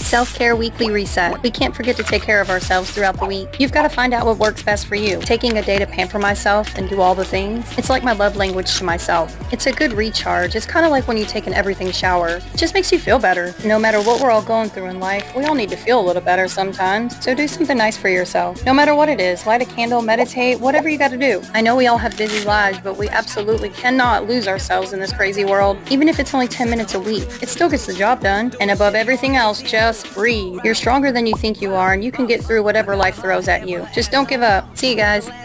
Self-care weekly reset. We can't forget to take care of ourselves throughout the week. You've got to find out what works best for you. Taking a day to pamper myself and do all the things, it's like my love language to myself. It's a good recharge. It's kind of like when you take an everything shower. It just makes you feel better. No matter what we're all going through in life, we all need to feel a little better sometimes. So do something nice for yourself. No matter what it is, light a candle, meditate, whatever you got to do. I know we all have busy lives, but we absolutely cannot lose ourselves in this crazy world. Even if it's only 10 minutes a week, it still gets the job done. And above everything else, just breathe. You're stronger than you think you are, and you can get through whatever life throws at you. Just don't give up. See you guys.